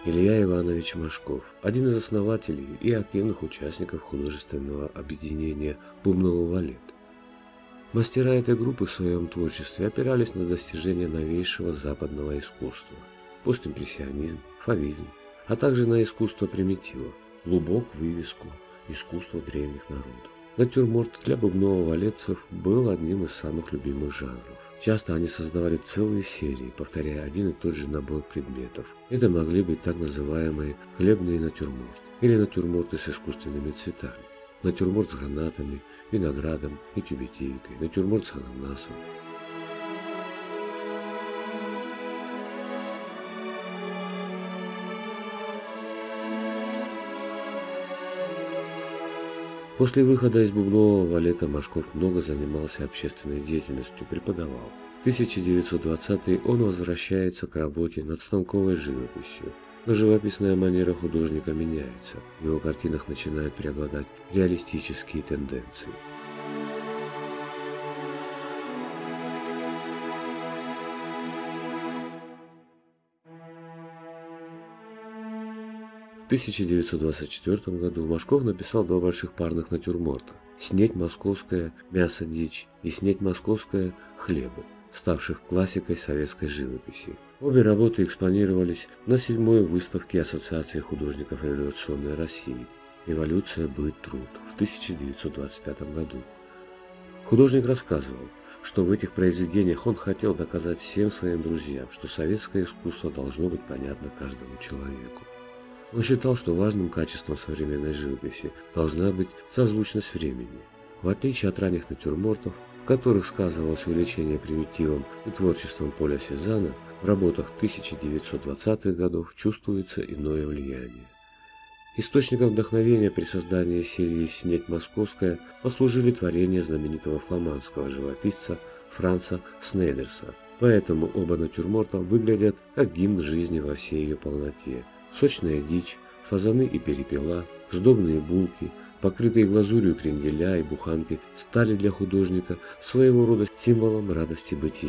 Илья Иванович Машков, один из основателей и активных участников художественного объединения «Бубновый валет». Мастера этой группы в своем творчестве опирались на достижения новейшего западного искусства, постимпрессионизм, фавизм, а также на искусство примитива, лубок, вывеску, искусство древних народов. Натюрморт для бубново-валетцев был одним из самых любимых жанров. Часто они создавали целые серии, повторяя один и тот же набор предметов. Это могли быть так называемые хлебные натюрморты или натюрморты с искусственными цветами, натюрморт с гранатами, виноградом и тюбетейкой, натюрморт с ананасом. После выхода из бубнового валета Машков много занимался общественной деятельностью, преподавал. В 1920-е он возвращается к работе над станковой живописью, но живописная манера художника меняется, в его картинах начинают преобладать реалистические тенденции. В 1924 году Машков написал два больших парных натюрморта «Снеть московская мясо-дичь» и «Снеть московская хлебы», ставших классикой советской живописи. Обе работы экспонировались на 7-й выставке Ассоциации художников революционной России «Революция, быт, труд» в 1925 году. Художник рассказывал, что в этих произведениях он хотел доказать всем своим друзьям, что советское искусство должно быть понятно каждому человеку. Он считал, что важным качеством современной живописи должна быть созвучность времени. В отличие от ранних натюрмортов, в которых сказывалось увлечение примитивом и творчеством Поля Сезанна, в работах 1920-х годов чувствуется иное влияние. Источником вдохновения при создании серии «Снеть московская» послужили творения знаменитого фламандского живописца Франца Снейдерса, поэтому оба натюрморта выглядят как гимн жизни во всей ее полноте. Сочная дичь, фазаны и перепела, сдобные булки, покрытые глазурью кренделя и буханки стали для художника своего рода символом радости бытия.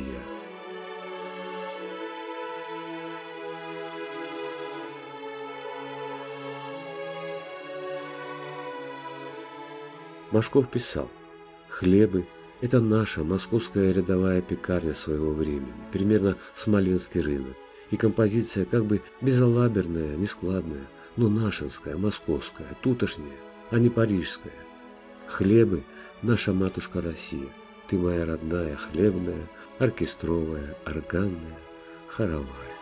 Машков писал: «Хлебы – это наша московская рядовая пекарня своего времени, примерно Смоленский рынок. И композиция как бы безалаберная, нескладная, но нашинская, московская, тутошняя, а не парижская. Хлебы – наша матушка Россия, ты моя родная хлебная, оркестровая, органная, хоровая».